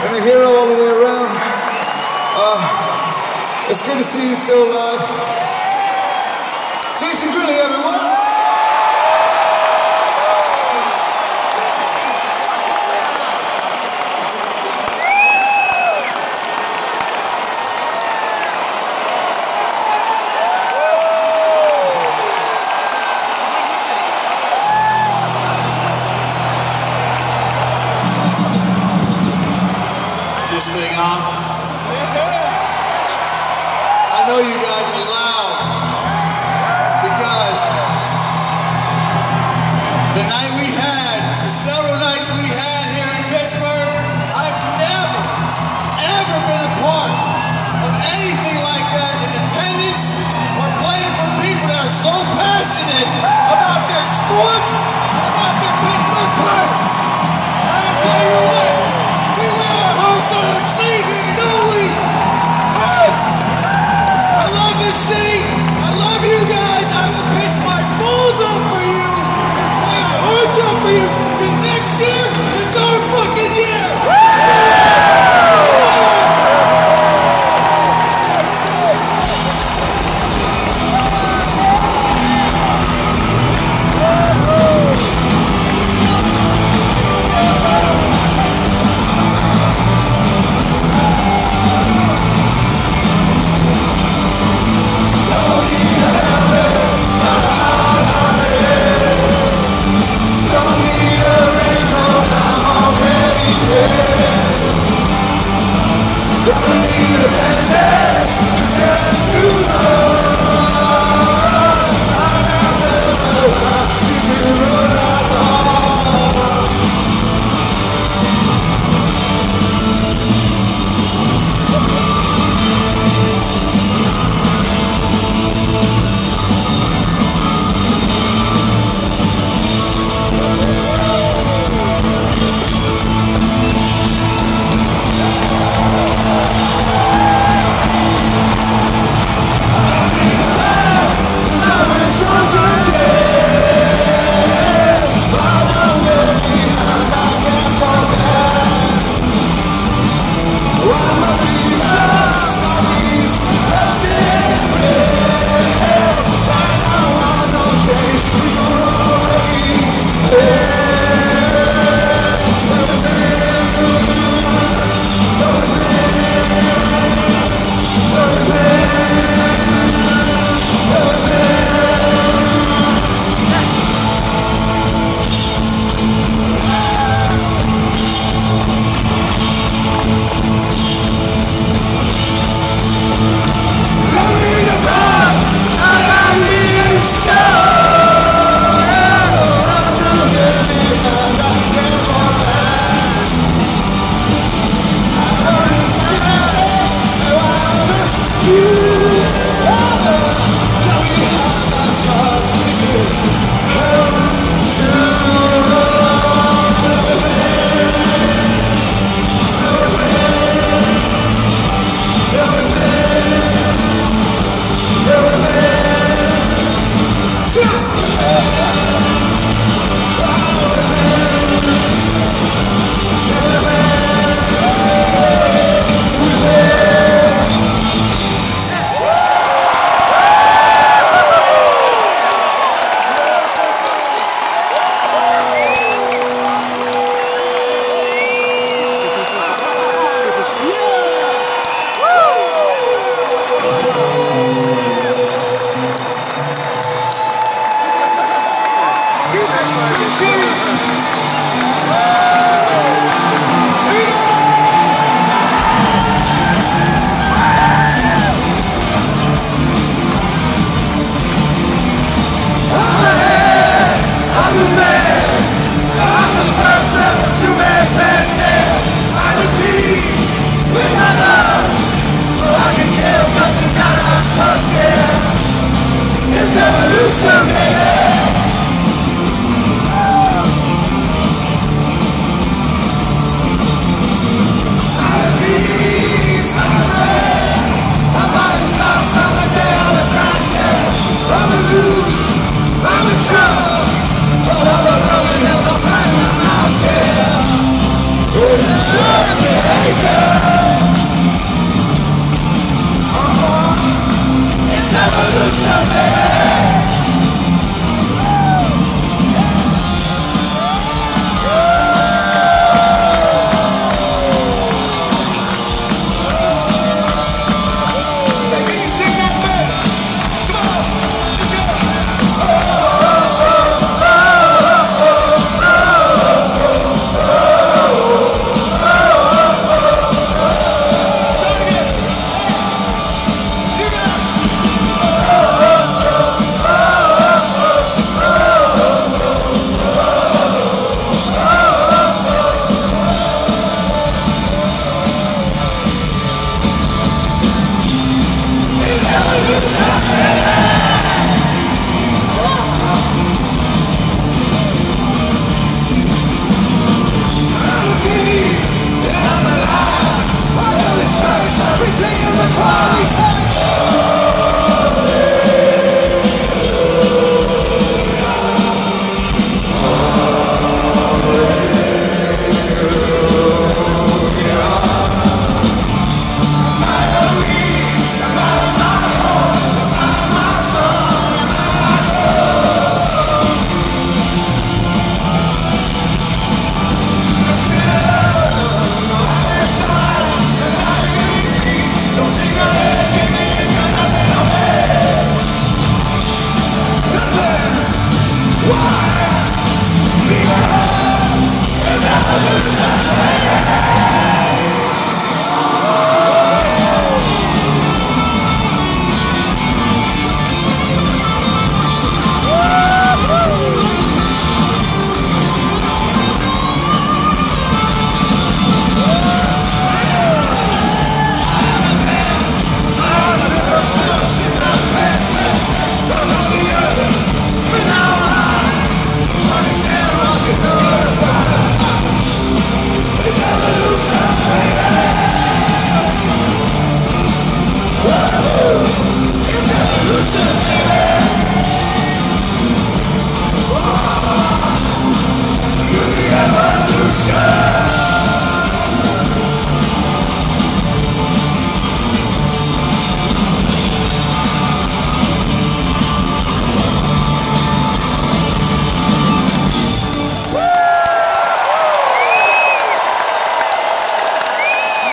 and a hero all the way around. It's good to see you still alive. Jason Greeley, everyone. This thing on? I know you guys are loud because the night we had, the several nights we had here in Pittsburgh, I've ever been a part of anything like that in attendance or playing for people that are so passionate about their sports and about their Pittsburgh Pirates. I tell you what, we wear our hearts on our sleeve here, don't we? I love this city. I love you guys. I will pitch my balls up for you and play our hearts up for you. Because next year, it's our fucking year. Don't need a band-aid, 'cause that's too much.